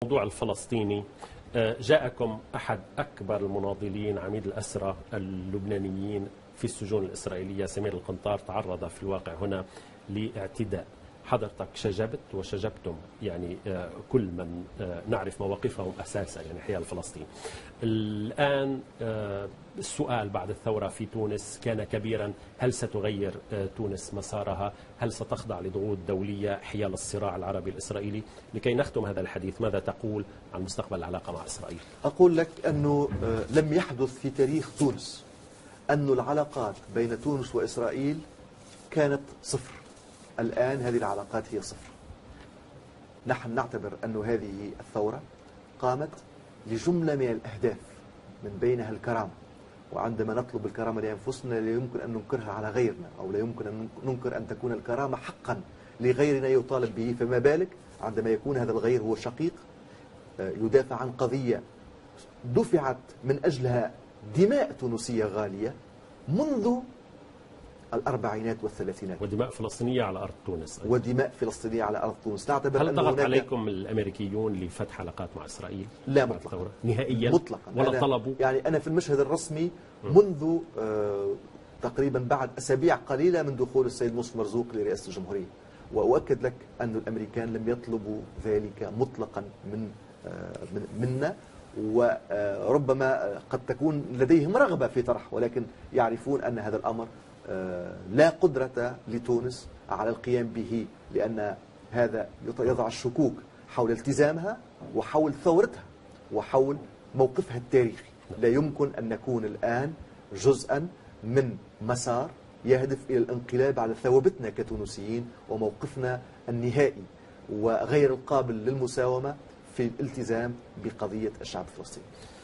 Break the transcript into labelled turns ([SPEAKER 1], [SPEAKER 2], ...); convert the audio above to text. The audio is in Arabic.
[SPEAKER 1] الموضوع الفلسطيني، جاءكم أحد أكبر المناضلين عميد الأسرى اللبنانيين في السجون الإسرائيلية سمير القنطار، تعرض في الواقع هنا لاعتداء. حضرتك شجبت وشجبتم يعني كل من نعرف مواقفهم أساسا يعني حيال فلسطين. الآن السؤال بعد الثورة في تونس كان كبيرا، هل ستغير تونس مسارها؟ هل ستخضع لضغوط دولية حيال الصراع العربي الإسرائيلي؟ لكي نختم هذا الحديث، ماذا تقول عن مستقبل العلاقة مع إسرائيل؟
[SPEAKER 2] أقول لك أنه لم يحدث في تاريخ تونس أن العلاقات بين تونس وإسرائيل كانت صفر. الآن هذه العلاقات هي صفر. نحن نعتبر أن هذه الثورة قامت لجملة من الأهداف من بينها الكرامة، وعندما نطلب الكرامة لأنفسنا لا يمكن أن ننكرها على غيرنا، أو لا يمكن أن ننكر أن تكون الكرامة حقا لغيرنا يطالب به، فما بالك عندما يكون هذا الغير هو شقيق يدافع عن قضية دفعت من أجلها دماء تونسية غالية منذ الأربعينات والثلاثينات،
[SPEAKER 1] ودماء فلسطينية على أرض تونس أيضا.
[SPEAKER 2] ودماء فلسطينية على أرض تونس. نعتبر
[SPEAKER 1] هل
[SPEAKER 2] أن
[SPEAKER 1] ضغط
[SPEAKER 2] هناك
[SPEAKER 1] عليكم الأمريكيون لفتح علاقات مع إسرائيل؟
[SPEAKER 2] لا مطلقا،
[SPEAKER 1] نهائيا
[SPEAKER 2] مطلقا.
[SPEAKER 1] ولا طلبوا؟
[SPEAKER 2] يعني أنا في المشهد الرسمي منذ تقريبا بعد أسابيع قليلة من دخول السيد موسى مرزوق لرئاسة الجمهورية، وأؤكد لك أن الأمريكان لم يطلبوا ذلك مطلقا منا، وربما قد تكون لديهم رغبة في طرح، ولكن يعرفون أن هذا الأمر لا قدرة لتونس على القيام به، لأن هذا يضع الشكوك حول التزامها وحول ثورتها وحول موقفها التاريخي. لا يمكن أن نكون الآن جزءا من مسار يهدف إلى الانقلاب على ثوابتنا كتونسيين وموقفنا النهائي وغير القابل للمساومة في الالتزام بقضية الشعب الفلسطيني.